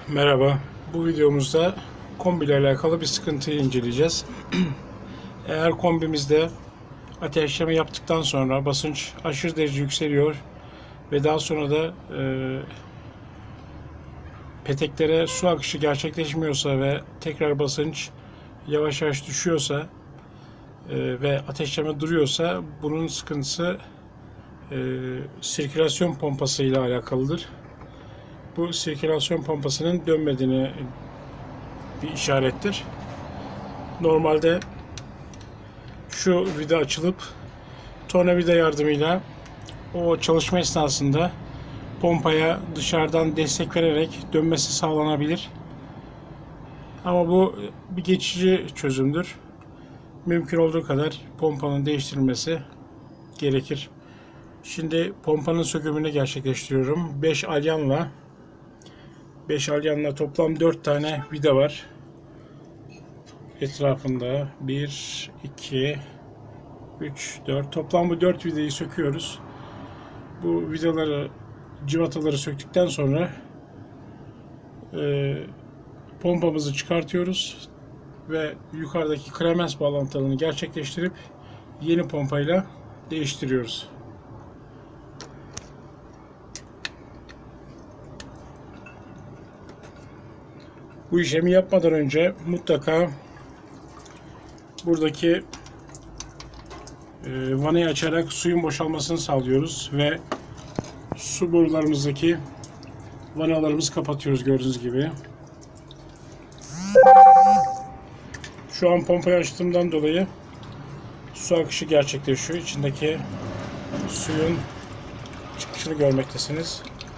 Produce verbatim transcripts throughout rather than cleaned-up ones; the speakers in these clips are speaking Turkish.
Merhaba, bu videomuzda kombi ile alakalı bir sıkıntıyı inceleyeceğiz. Eğer kombimizde ateşleme yaptıktan sonra basınç aşırı derece yükseliyor ve daha sonra da e, peteklere su akışı gerçekleşmiyorsa ve tekrar basınç yavaş yavaş düşüyorsa e, ve ateşleme duruyorsa bunun sıkıntısı e, sirkülasyon pompası ile alakalıdır. Bu sirkülasyon pompasının dönmediğini bir işarettir. Normalde şu vida açılıp tornavida yardımıyla o çalışma esnasında pompaya dışarıdan destek vererek dönmesi sağlanabilir. Ama bu bir geçici çözümdür. Mümkün olduğu kadar pompanın değiştirilmesi gerekir. Şimdi pompanın sökümünü gerçekleştiriyorum. beş alyanla beş alyanla toplam dört tane vida var. Etrafında bir, iki, üç, dört. Toplam bu dört vidayı söküyoruz. Bu vidaları, cıvataları söktükten sonra e, pompamızı çıkartıyoruz ve yukarıdaki kremens bağlantılarını gerçekleştirip yeni pompayla değiştiriyoruz. Bu işlemi yapmadan önce mutlaka buradaki e, vanayı açarak suyun boşalmasını sağlıyoruz ve su borularımızdaki vanalarımızı kapatıyoruz gördüğünüz gibi. Şu an pompayı açtığımdan dolayı su akışı gerçekleşiyor. İçindeki suyun çıkışını görmektesiniz.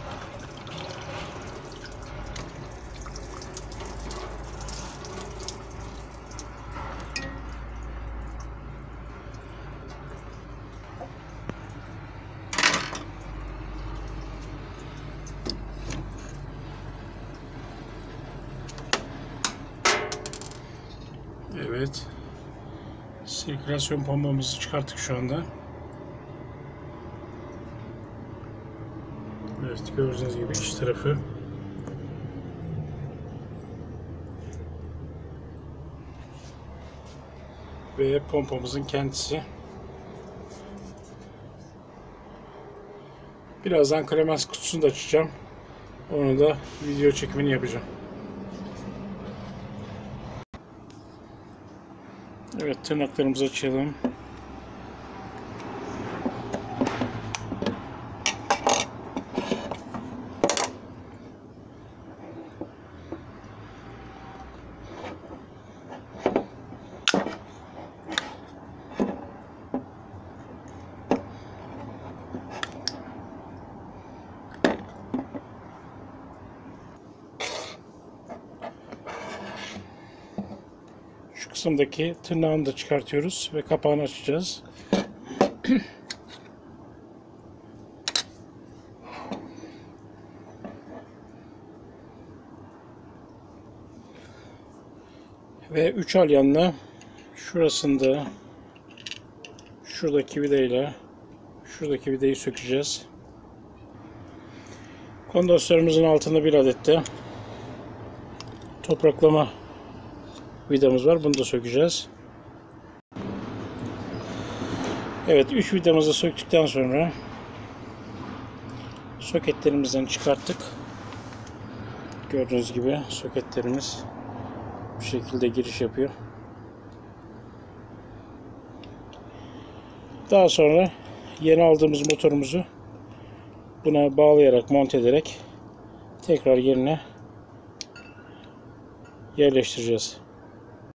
Evet. Sirkülasyon pompamızı çıkarttık şu anda. Evet, gördüğünüz gibi iç tarafı. Ve pompamızın kendisi. Birazdan kremens kutusunu da açacağım. Onu da video çekimini yapacağım. Evet, tırnaklarımızı açalım. Şu kısımdaki tırnağını da çıkartıyoruz ve kapağını açacağız. Ve üç alyanla şurasında şuradaki vidayla şuradaki vidayı sökeceğiz. Kondansatörümüzün altında bir adet de topraklama vidamız var. Bunu da sökeceğiz. Evet, üç vidamızı söktükten sonra soketlerimizden çıkarttık. Gördüğünüz gibi soketlerimiz bu şekilde giriş yapıyor. Daha sonra yeni aldığımız motorumuzu buna bağlayarak, monte ederek tekrar yerine yerleştireceğiz.